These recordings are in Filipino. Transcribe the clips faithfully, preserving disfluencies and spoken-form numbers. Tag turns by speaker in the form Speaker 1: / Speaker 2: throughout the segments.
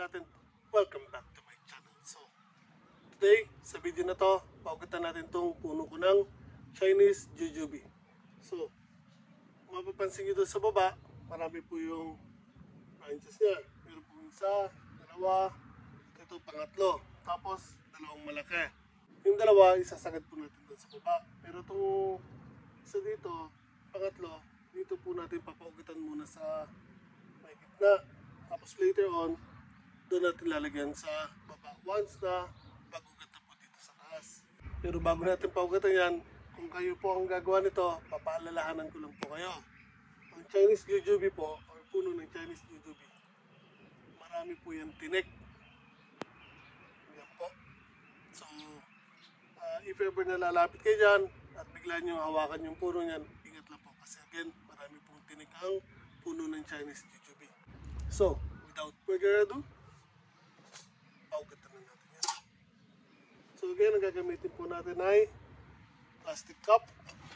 Speaker 1: natin, welcome back to my channel. So, today, sa video na to, paugatan natin tong puno ko ng Chinese jujube. So, mapapansin nyo doon sa baba, marami po yung branches niya. Meron po isa, dalawa, ito pangatlo, tapos dalawang malaki. Yung dalawa, isasagad po natin doon sa baba. Pero itong isa dito, pangatlo, dito po natin papaugatan muna sa may gitna. Tapos later on, doon natin lalagyan sa baba. Once na pag-ugat na po dito sa taas. Pero bago natin paugatan yan, kung kayo po ang gagawa nito, papaalalahanan ko lang po kayo. Ang Chinese jujube po, or puno ng Chinese jujube, marami po yan tinik. Yan po. So, uh, if ever nalalapit kayo dyan, at bigla nyo hawakan yung puno niyan, ingat lang po. Kasi again, marami pong tinik ang puno ng Chinese jujube. So, without further ado, paugatan na natin yan. So again, ang gagamitin po natin ay plastic cup.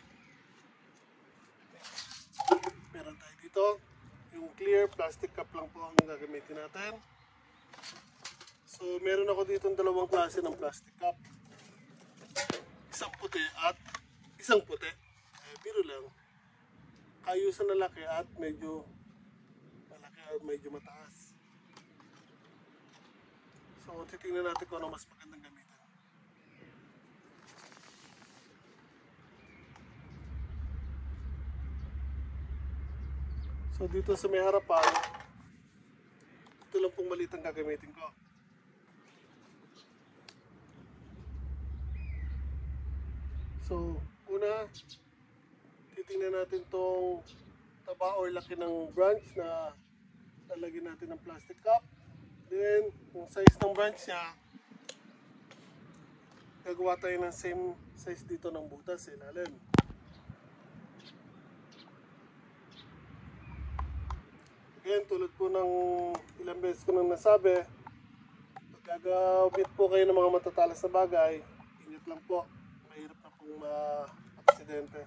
Speaker 1: Meron tayo dito. Yung clear plastic cup lang po ang gagamitin natin. So meron ako dito dalawang klase ng plastic cup. Isang puti at isang puti. Eh, biro lang. Ayusan na laki at medyo malaki at medyo mataas. So titingnan natin kung ano mas magandang gamitin. So dito sa may harapan, ito lang pong maliit ang gagamitin ko. So una, titingnan natin tong taba or laki ng branch na lalagyan natin ng plastic cup. Then, yung size ng branch niya, gagawa tayo ng same size dito ng butas sa ilalim. Again, tulad po ng ilang beses ko nang nasabi, pag gagamit po kayo ng mga matatalas na bagay, ingat lang po, mahirap na pong ma-aksidente.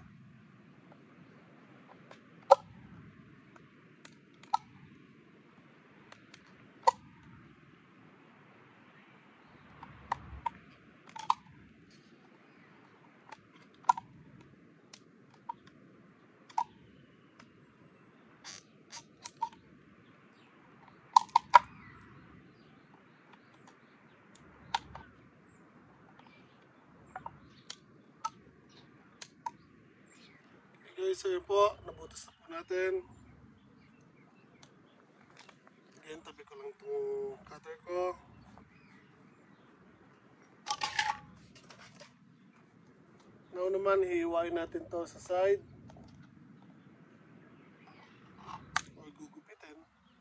Speaker 1: Okay, so yun po, nabutas na po natin. Again, tabi ko lang itong cutter ko. Now naman, hihiwain natin to sa side. Or gugupitin.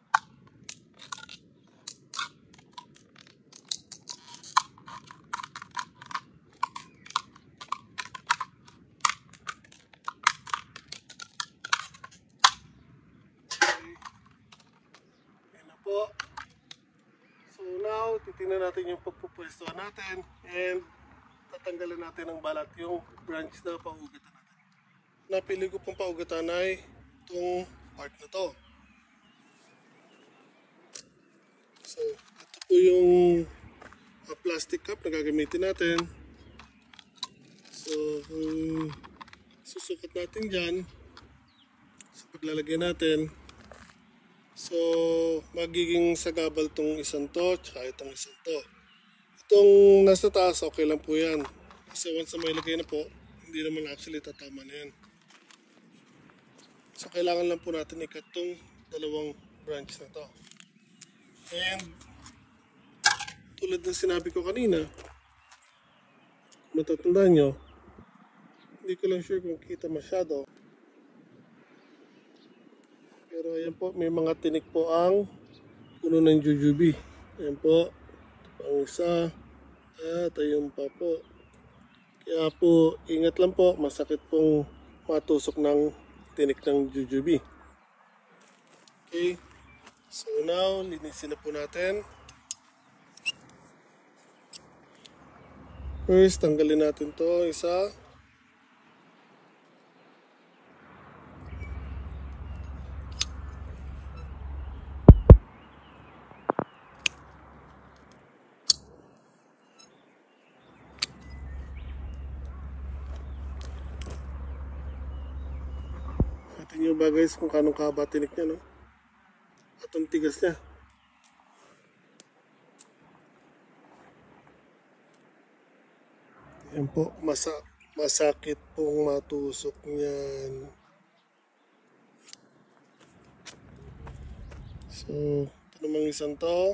Speaker 1: Po. So now, titingnan natin yung pagpupwestuhan natin and tatanggalin natin ang balat yung branch na paugatan natin. Napili ko pong paugatan ay itong part na to. So, ito po yung uh, plastic cup na gagamitin natin. So, kung susukat natin dyan sa paglalagay natin, so, magiging sagabal tong isang to, tsaka itong isang to. Itong nasa taas, okay lang po yan. Kasi once na may lagay na po, hindi naman actually tatama na yan. So, kailangan lang po natin ikat tong dalawang branch na to. And, tulad ng sinabi ko kanina, matatandaan nyo, hindi ko lang sure kung kita masyado. Pero ayan po, may mga tinik po ang puno ng jujube. Ayan po, ang isa, at ayun pa po. Kaya po, ingat lang po, masakit pong matusok ng tinik ng jujube. Okay, so now, linisin na po natin. First, tanggalin natin to isa. ba guys kung kanong kahaba tinik niya, no? At ang tigas niya. Yan po, masa masakit pong matusok niyan. So, ito namang isang to.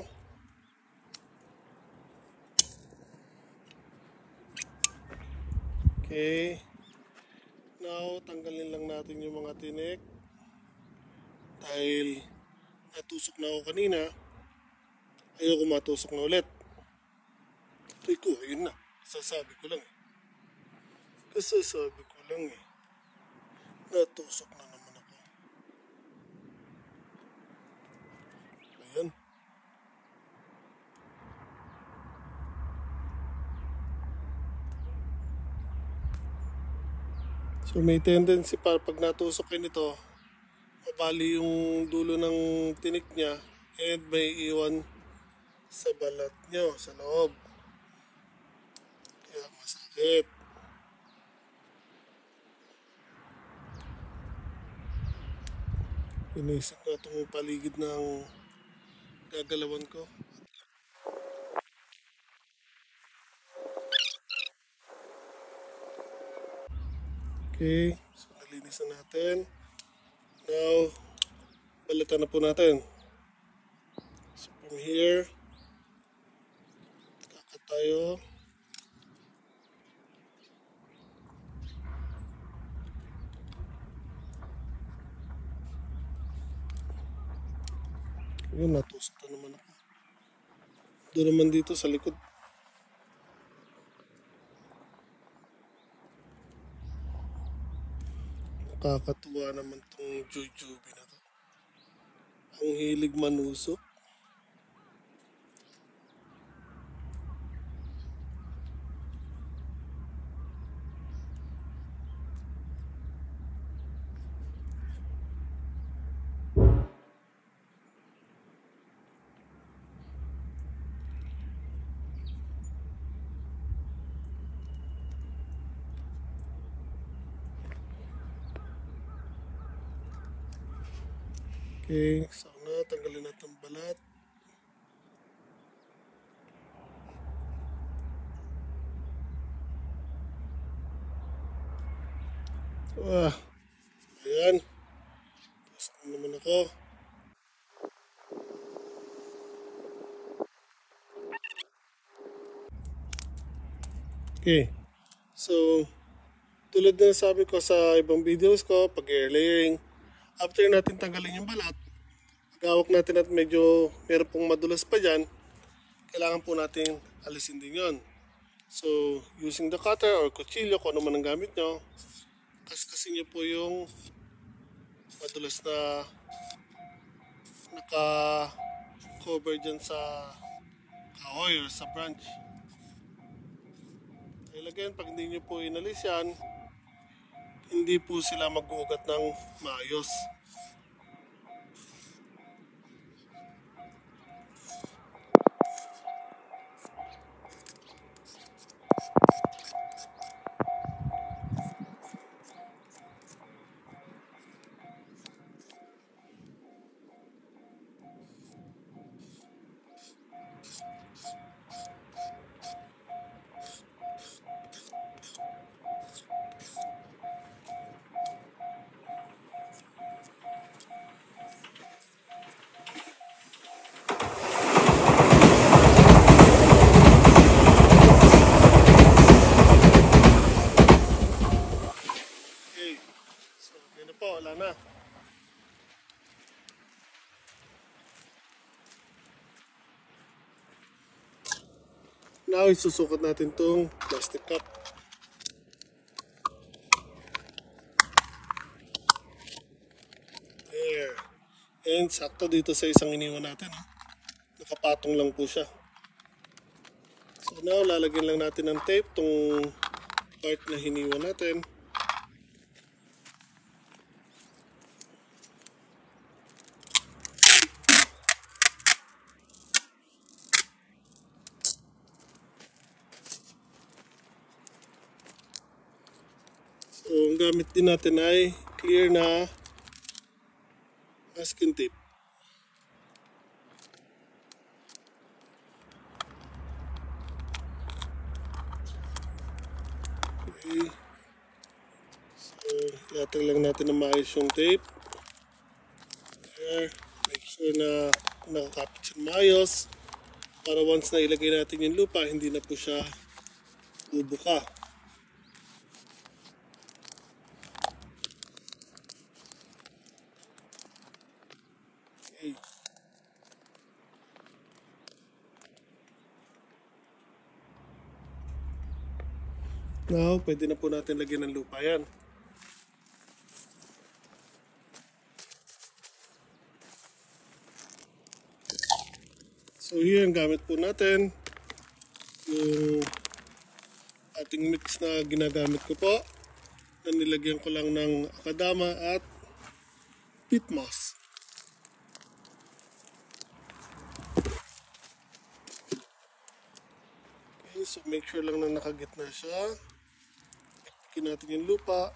Speaker 1: Okay. Now, tanggalin lang natin yung mga tinik. Dahil natusok na ako kanina, ayoko matusok na ulit. Ay ko, ayun na. Kasasabi ko lang eh. Kasasabi ko lang eh. Natusok na naman ako. Ayan. So may tendency para pag natusok kayo nito, mabali yung dulo ng tinik niya and may iwan sa balat nyo, sa loob. Kaya masakit. Inisip na itong paligid ng gagalawan ko. Okay, so nalinis na natin. Now, balatan na po natin. So from here, kakat tayo. Yun, natusok na naman ako. Doon naman dito sa likod. Nakakatuwa naman tong Jujubee na to. Ang hilig manusok. Okay, so na, tanggalin natin ang balat. Ah, ayan. Tapos na naman ako. Okay, so tulad na sabi ko sa ibang videos ko, pag air layering, after natin tanggalin yung balat, pag-awak natin at medyo meron pong madulas pa dyan, kailangan po natin alisin din yon. So, using the cutter or kutsilyo, kung ano man ang gamit nyo, kaskasin nyo po yung madulas na naka-cover dyan sa kahoy or sa branch. Dahil again, pag hindi nyo po inalis yan, hindi po sila mag-uugat ng maayos. Wala na. Now, isusukat natin tong plastic cup. There. And sakto dito sa isang iniwan natin. Ha? Nakapatong lang po siya. So now, lalagyan lang natin ng tape tong part na hiniwan natin. So, ang gamit din natin ay clear na masking tape. Okay. So, yatag lang natin na maayos yung tape. There. Make sure na nakakapit siya maayos. Para once na ilagay natin yung lupa, hindi na po siya bubuka. Okay. Now, pwede na po natin lagyan ng lupa yan. So here, ang gamit po natin, yung ating mix na ginagamit ko po, na nilagyan ko lang ng akadama at peat moss. Okay, so make sure lang na nakagitna siya. Ipikin natin yung lupa.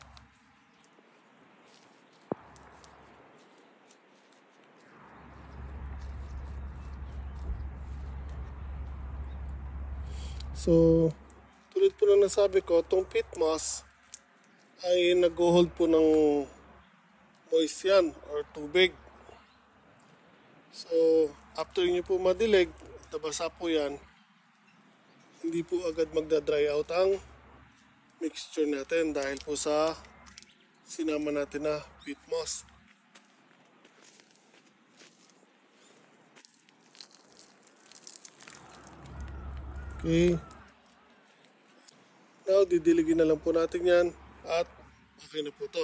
Speaker 1: So, tulad po na nasabi ko, itong peat moss ay nag-hold po ng moist yan or tubig. So, after nyo po madilig, nabasa po yan, hindi po agad magda-dry out ang mixture natin dahil po sa sinama natin na peat moss. Okay. Now, didiligin na lang po natin yan at okay na po to.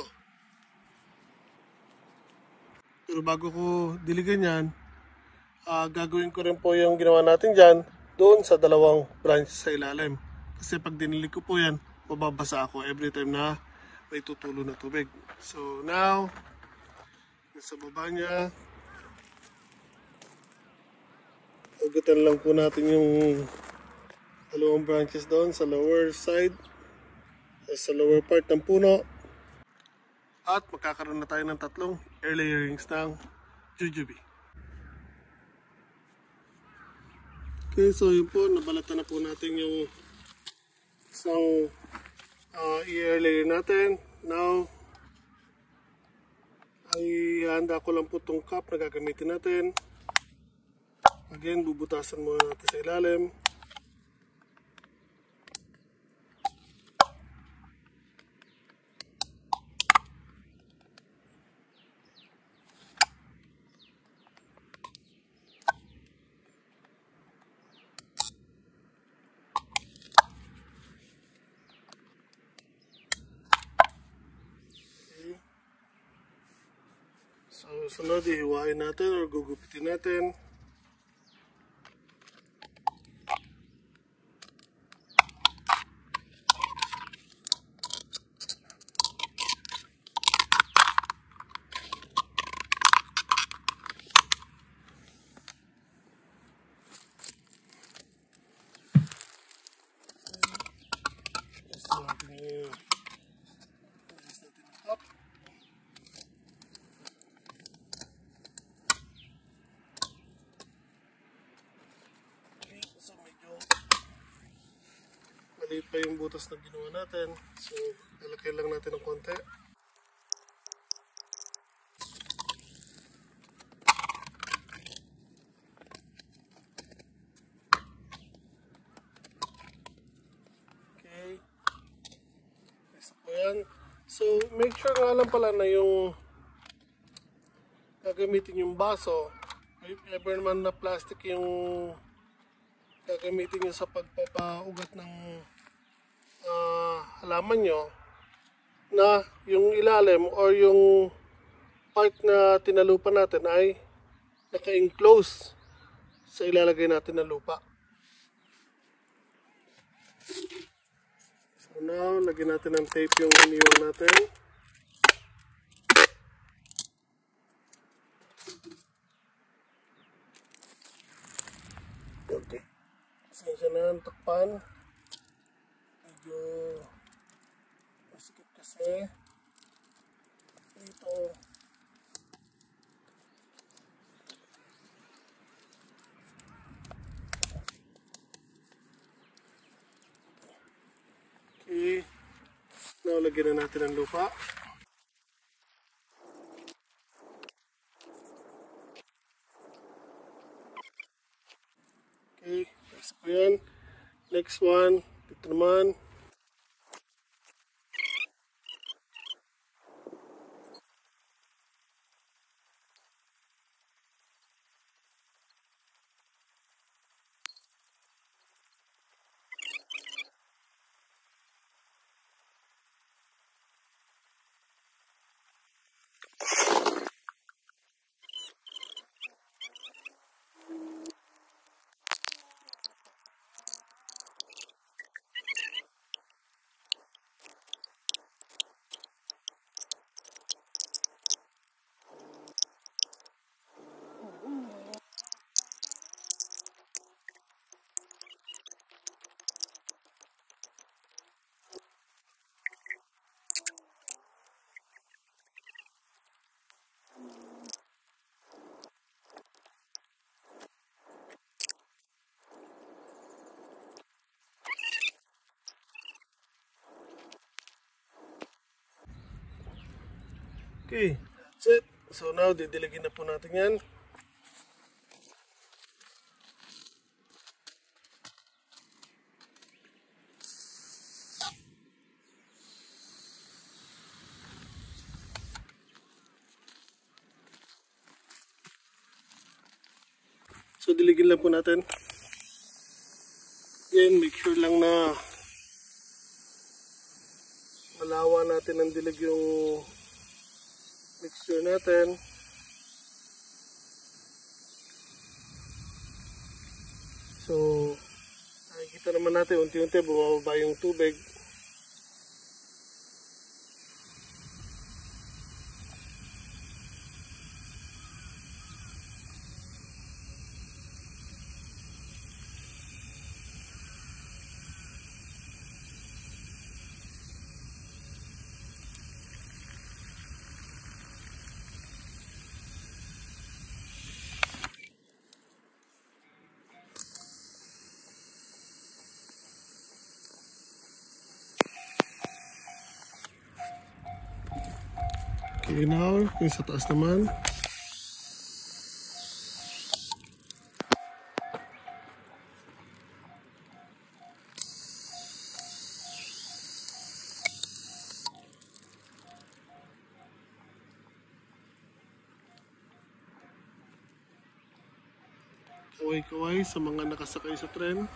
Speaker 1: Pero bago ko diligan yan, uh, gagawin ko rin po yung ginawa natin dyan doon sa dalawang branch sa ilalim. Kasi pag dinilig ko po yan, mababasa ako every time na may tutulo na tubig. So now, nasa baba niya, ugutan lang po natin yung dalawang branches doon sa lower side, sa lower part ng puno. At magkakaroon na tayo ng tatlong air layerings ng jujube. Okay, so yun po, nabalatan na po natin yung isang uh, air layer natin. Now, ay handa ko lang po itong cup na gagamitin natin. Again, bubutasan muna natin sa ilalim. So, sunod, ihiwain natin or gugupitin natin. Gusto natin yung gusto natin yung cup. So medyo maliit pa yung butas na ginawa natin. So lalagay lang natin ng konti. Okay. Isa po yan. So make sure nga lang pala na yung gagamitin yung baso. If ever naman na plastic yung gagamitin nyo sa pagpapaugat ng uh, halaman nyo, na yung ilalim or yung part na tinalupan natin ay naka-enclose sa ilalagay natin na lupa. So now, lagyan natin ng tape yung iniwan natin. Okay. Pasensya na ang takpan. Medyo masikip kasi. Dito. lagyan na natin ng lupa. Okay, next po yan. Next one, dito naman. Okay, that's it. So now, didiligin na po natin yan. So diligin lang po natin. Again, make sure lang na malawa natin ang dilig yung mixture natin. So, nakikita naman natin unti-unti bumababa yung tubig. Okay, now, yung sa taas naman. Kaway-kaway sa mga nakasakay sa tren.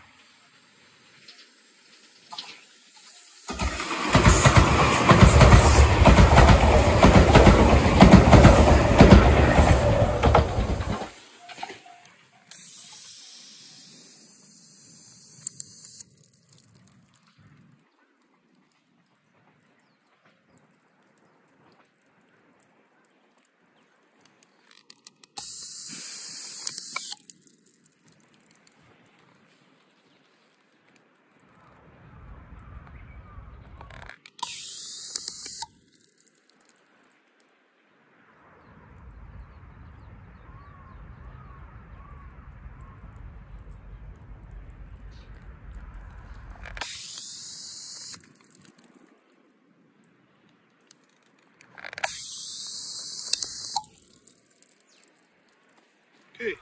Speaker 1: Okay.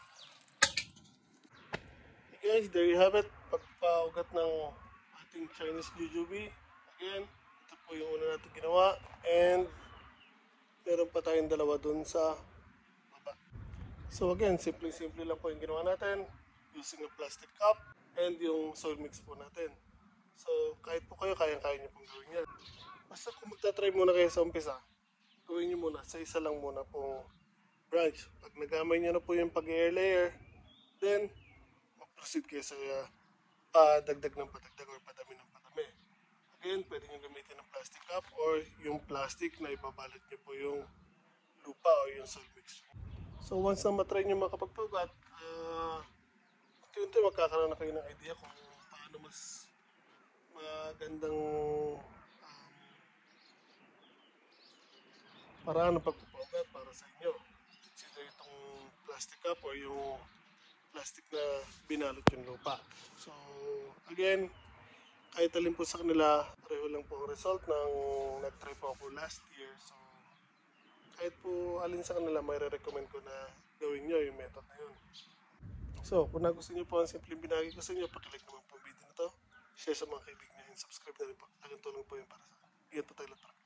Speaker 1: Okay guys, there you have it. Pagpaugat ng ating Chinese jujube. Again, ito po yung una natin ginawa. And meron pa tayong dalawa dun sa baba. So again, simple-simple lang po yung ginawa natin. Using a plastic cup and yung soil mix po natin. So kahit po kayo, kayang-kaya nyo pong gawin yan. Basta kung magta-try muna kayo sa umpisa, gawin nyo muna sa isa lang muna pong branch. Pag nagamay nyo na po yung pag-air layer, then mag-proceed kayo sa uh, dagdag ng padagdag or padami ng padami. Again, pwede nyo gamitin ng plastic cup or yung plastic na ibabalot nyo po yung lupa o yung soil mixture. So once na matry nyo makapagpugat, uh, unti-unti magkakaroon na kayo ng idea kung paano mas magandang um, paraan ng pagpupugat para sa inyo. Consider itong plastic cup or yung plastic na binalot yung lupa. So again, kahit alin po sa kanila, pareho lang po ang result ng nag-try po ako last year. So, kahit po alin sa kanila, may re-recommend ko na gawin nyo yung method na yun. So, kung nagustuhan nyo po ang simpleng binagi ko sa inyo, pakilike naman po ang video na to, share sa mga kaibigan nyo, and subscribe na rin po. Lagang tulong po yun para sa akin. Ingat po tayo lahat.